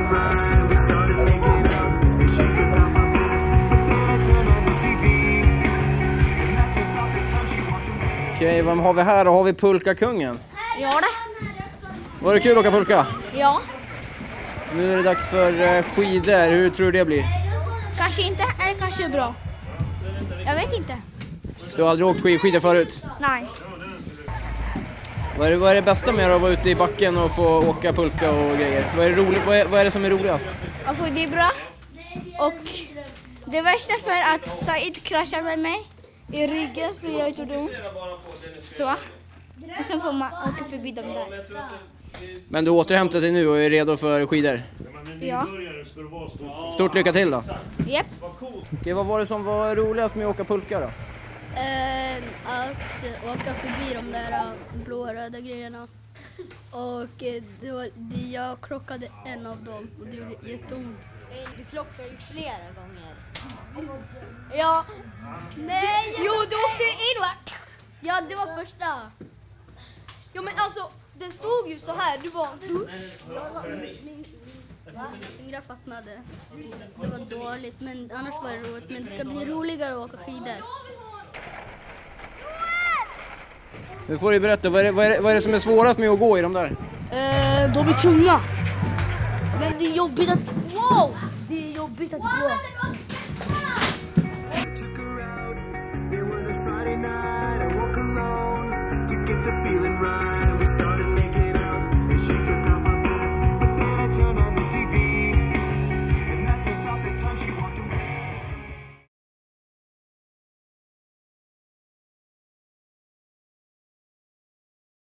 feeling right. We started making up, and she took off my pants, but then I turned on the TV. And that's about the time she walked away. Okej, vem har vi här? Då har vi Pulkakungen. Ja det. Var det kul att åka pulka? Ja. Nu är det dags för skidor. Hur tror du det blir? Kanske inte, eller kanske bra. Jag vet inte. Du har aldrig åkt skidor förut? Nej. Vad är det bästa med att vara ute i backen och få åka pulka och grejer? Vad är det roligt? Vad är det som är roligast? Alltså, det är bra. Och det värsta för att Said kraschade med mig i ryggen för jag gjorde ont. Så. Och sen får man åka förbi dem där. Men du återhämtar dig nu och är redo för skidor? Ja. Stort lycka till då! Japp. Okej, vad var det som var roligast med att åka pulka då? Att åka förbi de där blå och röda grejerna. Och jag krockade en av dem och det gjorde jätteont. Du klockar ju flera gånger. Ja. Nej. Jo, du åkte in va? Ja, det var första. Jo men alltså, den stod ju så här. Du var... Min fingrar fastnade. Det var dåligt, men annars var det roligt. Men det ska bli roligare att åka skidor. Nu får du berätta, vad är det som är svårast med att gå i de där? De är tunga. Men det är jobbigt att... Wow! Det är jobbigt att gå. Took her out. It was a Friday night. I woke alone to get the feeling right.